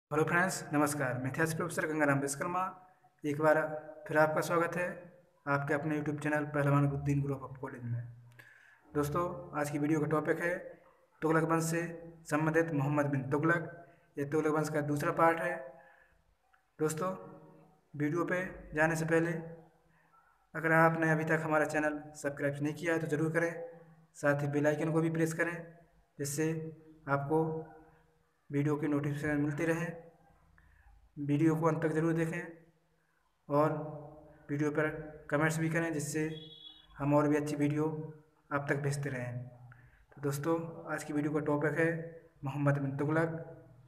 Hello friends, नमस्कार। मैं इतिहास प्रोफेसर गंगाराम विश्वकर्मा। एक बार फिर आपका स्वागत है आपके अपने यूट्यूब चैनल पहलवान गुद्दीन ग्रुप ऑफ कॉलेज में। दोस्तों, आज की वीडियो का टॉपिक है तुगलक वंश से संबंधित मोहम्मद बिन तुगलक। ये तुगलक वंश का दूसरा पार्ट है। दोस्तों, वीडियो पे जाने से पहले अगर आपने अभी तक हमारा चैनल सब्सक्राइब नहीं किया है तो ज़रूर करें। साथ ही बेल आइकन को भी प्रेस करें, जिससे आपको वीडियो की नोटिफिकेशन मिलती रहे। वीडियो को अंत तक ज़रूर देखें और वीडियो पर कमेंट्स भी करें, जिससे हम और भी अच्छी वीडियो आप तक भेजते रहें। तो दोस्तों, आज की वीडियो का टॉपिक है मोहम्मद बिन तुगलक।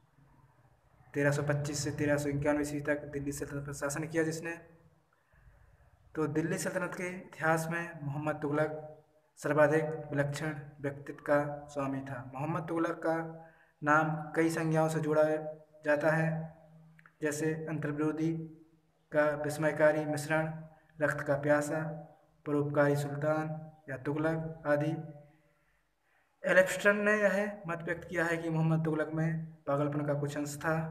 1325 से 1391 ईस्वी तक दिल्ली सल्तनत पर शासन किया जिसने। तो दिल्ली सल्तनत के इतिहास में मोहम्मद तुगलक सर्वाधिक विलक्षण व्यक्तित्व का स्वामी था। मोहम्मद तुगलक का नाम कई संज्ञाओं से जोड़ा जाता है, जैसे अंतर्विरोधी का विस्मयकारी मिश्रण, रक्त का प्यासा, परोपकारी सुल्तान या तुगलक आदि। एलेक्स्टन ने यह मत व्यक्त किया है कि मोहम्मद तुगलक में पागलपन का कुछ अंश था।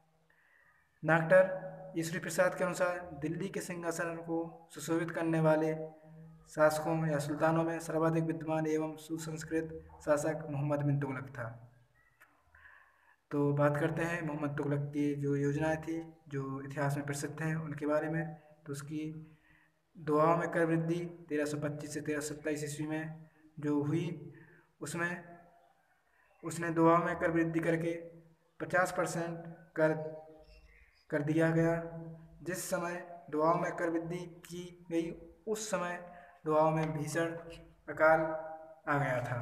डॉक्टर ईश्वरी प्रसाद के अनुसार दिल्ली के सिंहासन को सुशोभित करने वाले शासकों या सुल्तानों में सर्वाधिक विद्वान एवं सुसंस्कृत शासक मोहम्मद बिन तुगलक था। तो बात करते हैं मोहम्मद तुगलक की जो योजनाएं थी, जो इतिहास में प्रसिद्ध हैं, उनके बारे में। तो उसकी दुआओं में कर वृद्धि 1325 से 1327 ईस्वी में जो हुई, उसमें उसने दुआओं में कर वृद्धि करके 50% कर कर दिया गया। जिस समय दुआओं में कर वृद्धि की गई, उस समय दुआओं में भीषण अकाल आ गया था।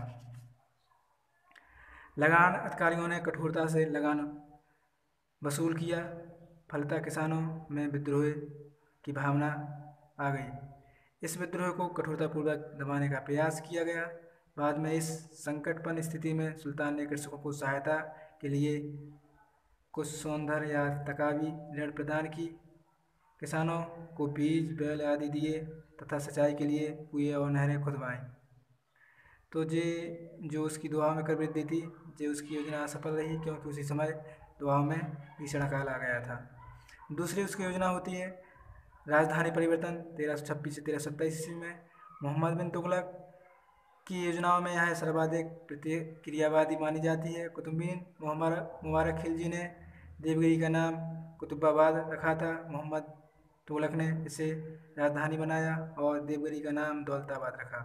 लगान अधिकारियों ने कठोरता से लगान वसूल किया, फलतः किसानों में विद्रोह की भावना आ गई। इस विद्रोह को कठोरतापूर्वक दबाने का प्रयास किया गया। बाद में इस संकटपूर्ण स्थिति में सुल्तान ने कृषकों को सहायता के लिए कुछ सौंदर्य या तकावी ऋण प्रदान की, किसानों को बीज बैल आदि दिए तथा सिंचाई के लिए कुएं और नहरें खुदवाईं। तो ये जो उसकी दुआओं में कर वृद्धि थी, ये उसकी योजना असफल रही, क्योंकि उसी समय दुआओं में भीषण अकाल आ गया था। दूसरी उसकी योजना होती है राजधानी परिवर्तन 1326 से 1327 ईस्वी में। मोहम्मद बिन तुगलक की योजनाओं में यह सर्वाधिक प्रतिक्रियावादी मानी जाती है। कुतुबुद्दीन मुबारक खिलजी ने देवगिरी का नाम कुतुबाबाद रखा था। मोहम्मद तुगलक ने इसे राजधानी बनाया और देवगिरी का नाम दौलताबाद रखा।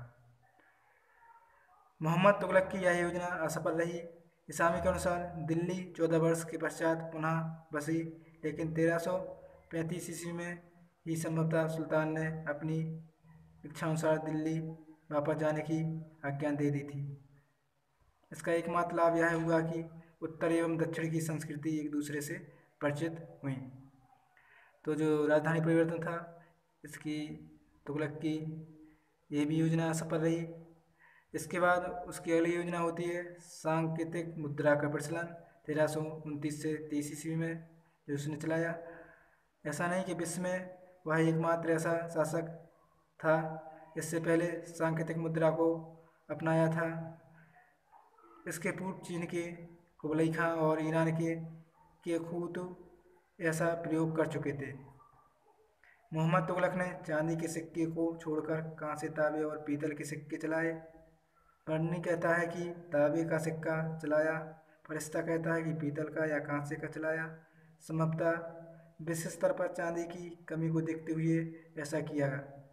मोहम्मद तुगलक की यह योजना असफल रही। इस्लामी के अनुसार दिल्ली 14 वर्ष के पश्चात पुनः बसी, लेकिन 1335 ईस्वी में ही संभवतः सुल्तान ने अपनी इच्छानुसार दिल्ली वापस जाने की आज्ञा दे दी थी। इसका एकमात्र लाभ यह हुआ कि उत्तर एवं दक्षिण की संस्कृति एक दूसरे से परिचित हुई। तो जो राजधानी परिवर्तन था, इसकी तुगलक की ये भी योजना असफल रही। इसके बाद उसकी अगली योजना होती है सांकेतिक मुद्रा का प्रचलन 1329 से 1330 ईस्वी में, जो उसने चलाया। ऐसा नहीं कि विश्व में वह एकमात्र ऐसा शासक था, इससे पहले सांकेतिक मुद्रा को अपनाया था। इसके पूर्व चीन के कुबलई खां और ईरान के खूत ऐसा प्रयोग कर चुके थे। मोहम्मद तुगलक ने चांदी के सिक्के को छोड़कर कांसे, तांबे और पीतल के सिक्के चलाए। बर्नी कहता है कि तांबे का सिक्का चलाया, फरिश्ता कहता है कि पीतल का या कांसे का चलाया। संभवतः विशेष स्तर पर चांदी की कमी को देखते हुए ऐसा किया।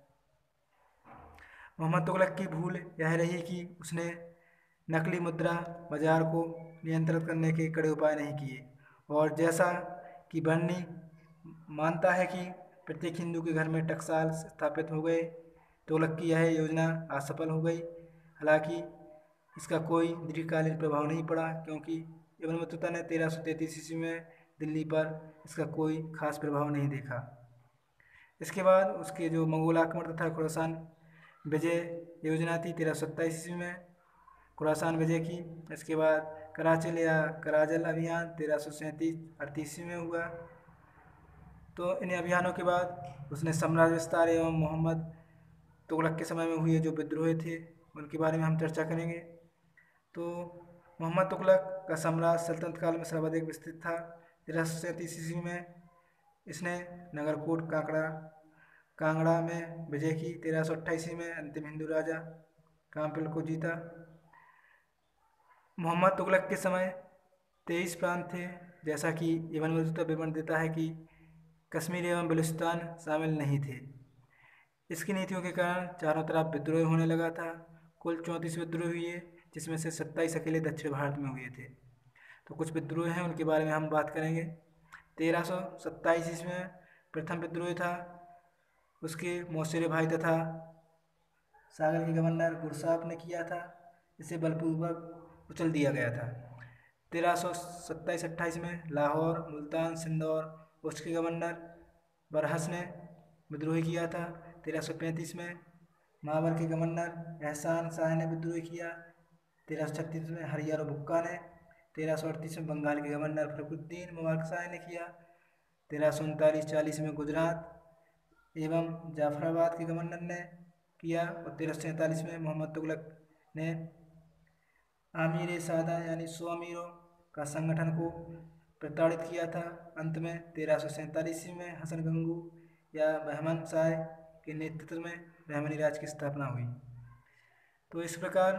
मोहम्मद तुगलक की भूल यह रही कि उसने नकली मुद्रा बाजार को नियंत्रित करने के कड़े उपाय नहीं किए, और जैसा कि बर्नी मानता है कि प्रत्येक हिंदू के घर में टकसाल स्थापित हो गए, तुगलक की यह योजना असफल हो गई। हालांकि इसका कोई दीर्घकालीन प्रभाव नहीं पड़ा, क्योंकि इब्न बतूता ने 1333 ईस्वी में दिल्ली पर इसका कोई खास प्रभाव नहीं देखा। इसके बाद उसके जो मंगोल आक्रमण तथा खुरासान विजय योजना थी 1327 ईस्वी में, खुरासान विजय की। इसके बाद कराचिल या कराजल अभियान 1337-38 ईस्वी में हुआ। तो इन अभियानों के बाद उसने साम्राज्य विस्तार एवं मोहम्मद तुगलक के समय में हुए जो विद्रोह थे, उनके बारे में हम चर्चा करेंगे। तो मोहम्मद तुगलक का साम्राज्य सल्तनत काल में सर्वाधिक विस्तृत था। 1337 ईस्वी में इसने नगरकोट कांगड़ा में विजय की। 1328 में अंतिम हिंदू राजा काम्पिल को जीता। मोहम्मद तुगलक के समय 23 प्रांत थे, जैसा कि इब्न बतूता विवरण देता है कि कश्मीर एवं बलूचिस्तान शामिल नहीं थे। इसकी नीतियों के कारण चारों तरफ विद्रोह होने लगा था। कुल 34 विद्रोह हुए, जिसमें से 27 अकेले दक्षिण भारत में हुए थे। तो कुछ विद्रोह हैं, उनके बारे में हम बात करेंगे। 1327 ईस्वी में प्रथम विद्रोह था, उसके मौसेरे भाई तथा सागर के गवर्नर गुरसाप ने किया था। इसे बलपूर्वक कुचल दिया गया था। 1327-28 में लाहौर, मुल्तान, सिंध और उसके गवर्नर बरहस ने विद्रोह किया था। 1335 में मावर के गवर्नर एहसान शाह ने विद्रोह किया। 1336 में हरियार बुक्का ने। 1338 में बंगाल के गवर्नर फखरुद्दीन मुबारक शाह ने किया। 1339-40 में गुजरात एवं जाफराबाद के गवर्नर ने किया। और 1347 में मोहम्मद तुगलक ने आमीर सादा यानी 100 अमीरों का संगठन को प्रताड़ित किया था। अंत में 1347 में हसन गंगू या बहमन शाह के नेतृत्व में बहमनी राज की स्थापना हुई। तो इस प्रकार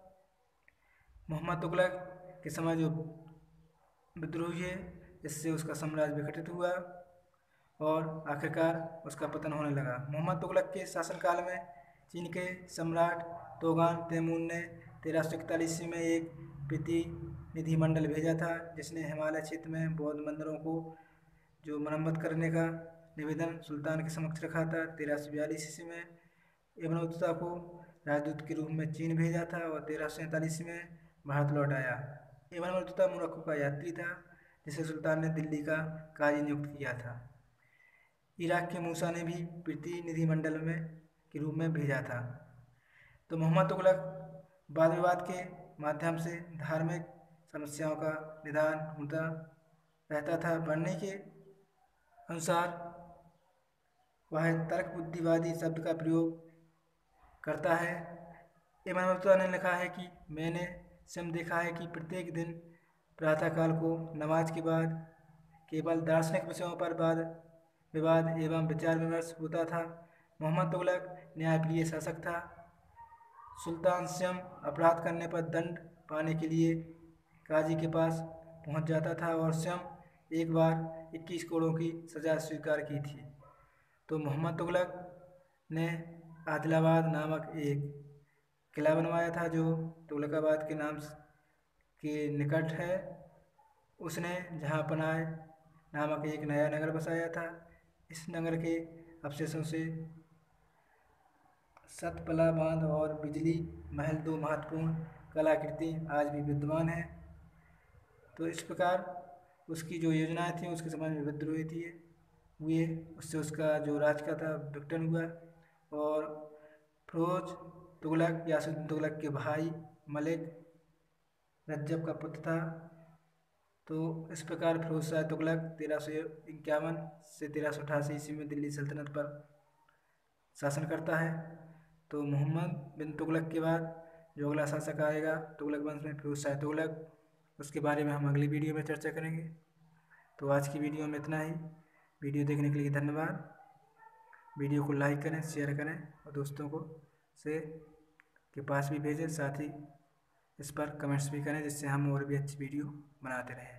मोहम्मद तुगलक के समय जो विद्रोह हुए, इससे उसका साम्राज्य विघटित हुआ और आखिरकार उसका पतन होने लगा। मोहम्मद तुगलक के शासनकाल में चीन के सम्राट तोगान तैमूर ने 1341 में एक प्रतिनिधिमंडल भेजा था, जिसने हिमालय क्षेत्र में बौद्ध मंदिरों को जो मरम्मत करने का निवेदन सुल्तान के समक्ष रखा था। 1342 ईस्वी में इब्न बतूता को राजदूत के रूप में चीन भेजा था और 1347 में भारत लौट आया। इब्न बतूता मोरक्को का यात्री था, जिसे सुल्तान ने दिल्ली का काजी नियुक्त किया था। इराक के मूसा ने भी प्रतिनिधिमंडल के रूप में भेजा था। तो मोहम्मद तुगलक वाद विवाद के माध्यम से धार्मिक समस्याओं का निदान ढूंढता रहता था। पढ़ने के अनुसार वह तर्क बुद्धिवादी शब्द का प्रयोग करता है। इब्न बतूता ने लिखा है कि मैंने स्वयं देखा है कि प्रत्येक दिन प्रातःकाल को नमाज के बाद केवल दार्शनिक विषयों पर वाद विवाद एवं विचार विमर्श होता था। मोहम्मद तुगलक न्यायप्रिय शासक था। सुल्तान स्वयं अपराध करने पर दंड पाने के लिए काजी के पास पहुंच जाता था और स्वयं एक बार 21 कोड़ों की सजा स्वीकार की थी। तो मोहम्मद तुगलक ने आदिलाबाद नामक एक किला बनवाया था, जो तुगलकाबाद के नाम के निकट है। उसने जहाँ पनाह नामक एक नया नगर बसाया था। इस नगर के अवशेषों से सतपला बांध और बिजली महल दो महत्वपूर्ण कलाकृति आज भी विद्यमान हैं। तो इस प्रकार उसकी जो योजनाएं थी, उसके समय में विद्रोह हुए, उससे उसका जो राज का था विघटन हुआ। और फिरोज तुगलक यासुद्दीन तुगलक के भाई मलिक रज्जब का पुत्र था। तो इस प्रकार फिरोज शाह तुगलक 1351 से 1388 ईस्वी में दिल्ली सल्तनत पर शासन करता है। तो मोहम्मद बिन तुगलक के बाद जो अगला शासक आएगा तुगलक वंश में, फिरोज शाह तुगलक, उसके बारे में हम अगली वीडियो में चर्चा करेंगे। तो आज की वीडियो में इतना ही। वीडियो देखने के लिए धन्यवाद। वीडियो को लाइक करें, शेयर करें और दोस्तों को के पास भी भेजें। साथ ही इस पर कमेंट्स भी करें, जिससे हम और भी अच्छी वीडियो बनाते रहें।